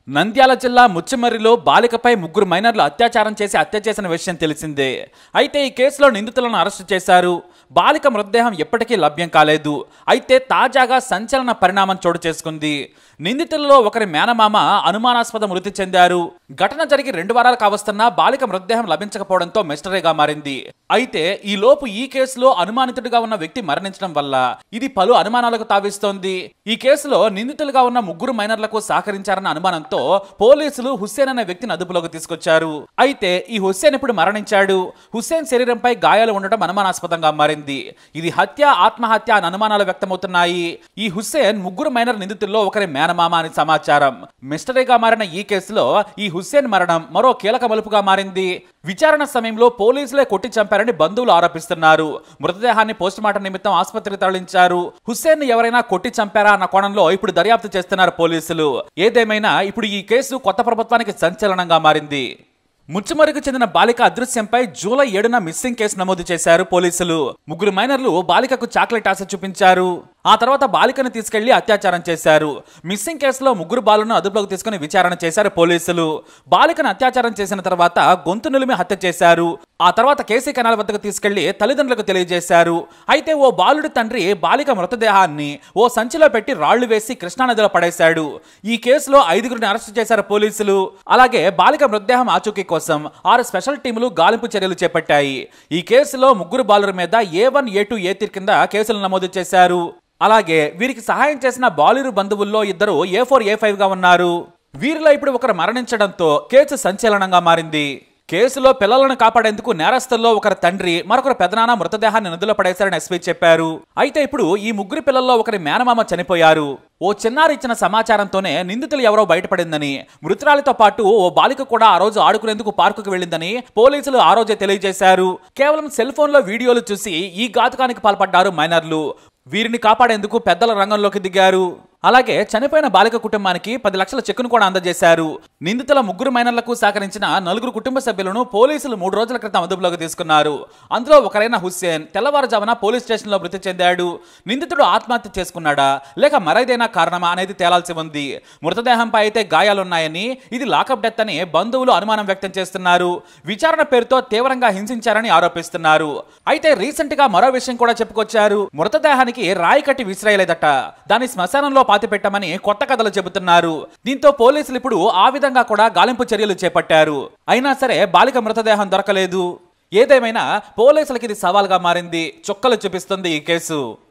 నంద్యాల జిల్లా ముచ్చిమర్రిలో బాలికపై ముగ్గురు మైనర్లు అత్యాచారం చేసి హత్య చేసిన విషయం తెలిసిందే. అయితే ఈ కేసులో నిందితులను అరెస్టు చేశారు. బాలిక మృతదేహం ఎప్పటికీ లభ్యం కాలేదు. అయితే తాజాగా సంచలన పరిణామం చోటు చేసుకుంది. నిందితుల్లో ఒకరి మేనమామ అనుమానాస్పద మృతి చెందారు. ఘటన జరిగి 2 వారాలు కావస్తున్నా బాలిక మృతదేహం లభించకపోవడంతో మిస్టరీగా మారింది. అయితే ఈ లోపు ఈ కేసులో అనుమానితుడిగా ఉన్న వ్యక్తి మరణించడం వల్ల ఇది పలు అనుమానాలకు తావిస్తోంది. ఈ కేసులో నిందితులుగా ఉన్న ముగ్గురు మైనర్లకు సహకరించారన్న అనుమానంతో పోలీసులు హుస్సేన్ అనే వ్యక్తిని అదుపులోకి తీసుకొచ్చారు. అయితే ఈ హుస్సేన్ ఇప్పుడు మరణించాడు. హుస్సేన్ శరీరంపై గాయాలు ఉండడం అనుమానాస్పదంగా మారింది. ఇది హత్య, ఆత్మహత్య అని అనుమానాలు వ్యక్తమవుతున్నాయి. ఈ హుస్సేన్ ముగ్గురు మైనర్ నిందితుల్లో ఒకరి మేనమామ అని సమాచారం. మిస్టరీగా మారిన ఈ కేసులో ఈ హుస్సేన్ మరణం మరో కీలక మలుపుగా మారింది. విచారణ సమయంలో పోలీసులే కొట్టి చంపారని బంధువులు ఆరోపిస్తున్నారు. మృతదేహాన్ని పోస్టుమార్టం నిమిత్తం ఆసుపత్రికి తరలించారు. హుస్సేన్ ని ఎవరైనా కొట్టి చంపారా అన్న కోణంలో ఇప్పుడు దర్యాప్తు చేస్తున్నారు పోలీసులు. ఏదేమైనా ఇప్పుడు ఈ కేసు కొత్త ప్రభుత్వానికి సంచలనంగా మారింది. ముచ్చిమర్రికి చెందిన బాలిక అదృశ్యంపై జూలై 7న మిస్సింగ్ కేసు నమోదు చేశారు పోలీసులు. ముగ్గురు మైనర్లు బాలికకు చాక్లెట్ ఆశ చూపించారు. ఆ తర్వాత బాలికను తీసుకెళ్లి అత్యాచారం చేశారు. మిస్సింగ్ కేసులో ముగ్గురు బాలులను అదుపులోకి తీసుకుని విచారణ చేశారు పోలీసులు. బాలికను అత్యాచారం చేసిన తర్వాత గొంతు నులిమి హత్య చేశారు. ఆ తర్వాత కేసీ కెనాల్ వద్దకు తీసుకెళ్లి తల్లిదండ్రులకు తెలియజేశారు. అయితే ఓ బాలుడి తండ్రి బాలిక మృతదేహాన్ని ఓ సంచిలో పెట్టి రాళ్లు వేసి కృష్ణానదిలో పడేశాడు. ఈ కేసులో 5గురిని అరెస్టు చేశారు పోలీసులు. అలాగే బాలిక మృతదేహం ఆచూకీ కోసం 6 స్పెషల్ టీములు గాలింపు చర్యలు చేపట్టాయి. ఈ కేసులో ముగ్గురు బాలుర మీద A1, A2, A3 కింద కేసులు నమోదు చేశారు. అలాగే వీరికి సహాయం చేసిన బాలురు బంధువుల్లో ఇద్దరు A4, A5 గా ఉన్నారు. వీరిలో ఇప్పుడు ఒకరు మరణించడంతో కేసు సంచలనంగా మారింది. కేసులో పిల్లలను కాపాడేందుకు నేరస్తుల్లో ఒకరి తండ్రి, మరొకరు పెదనాన్న మృతదేహాన్ని నదిలో పడేశారని ఎస్పీ చెప్పారు. అయితే ఇప్పుడు ఈ ముగ్గురు పిల్లల్లో ఒకరి మేనమామ చనిపోయారు. ఓ చిన్నారి ఇచ్చిన సమాచారంతోనే నిందితులు ఎవరో బయటపడిందని, మృతురాలితో పాటు ఓ బాలిక కూడా ఆ రోజు ఆడుకునేందుకు పార్కుకు వెళ్లిందని పోలీసులు ఆ రోజే తెలియజేశారు. కేవలం సెల్ ఫోన్లో వీడియోలు చూసి ఈ ఘాతుకానికి పాల్పడ్డారు మైనర్లు. వీరిని కాపాడేందుకు పెద్దల రంగంలోకి దిగారు. అలాగే చనిపోయిన బాలిక కుటుంబానికి 10 లక్షల చెక్కును కూడా అందజేశారు. నిందితుల ముగ్గురు మైనర్లకు సహకరించిన 4 కుటుంబ సభ్యులను పోలీసులు 3 రోజుల క్రితం అదుపులోకి తీసుకున్నారు. అందులో ఒకరైన హుస్సేన్ తెల్లవారుజామున పోలీస్ స్టేషన్లో మృతి చెందాడు. నిందితుడు ఆత్మహత్య చేసుకున్నాడా లేక మరేదైనా కారణమా అనేది తేలాల్సి ఉంది. మృతదేహంపై అయితే గాయాలున్నాయని, ఇది లాకప్ డెత్ అని బంధువులు అనుమానం వ్యక్తం చేస్తున్నారు. విచారణ పేరుతో తీవ్రంగా హింసించారని ఆరోపిస్తున్నారు. అయితే రీసెంట్ గా మరో విషయం కూడా చెప్పుకొచ్చారు. మృతదేహానికి రాయి కట్టి విసిరేయలేదట, దాని శ్మశానంలో పాతి పెట్టమని కొత్త కథలు చెబుతున్నారు. దీంతో పోలీసులు ఇప్పుడు ఆ విధంగా కూడా గాలింపు చర్యలు చేపట్టారు. అయినా సరే బాలిక మృతదేహం దొరకలేదు. ఏదేమైనా పోలీసులకి ఇది సవాల్గా మారింది. చుక్కలు చూపిస్తుంది ఈ కేసు.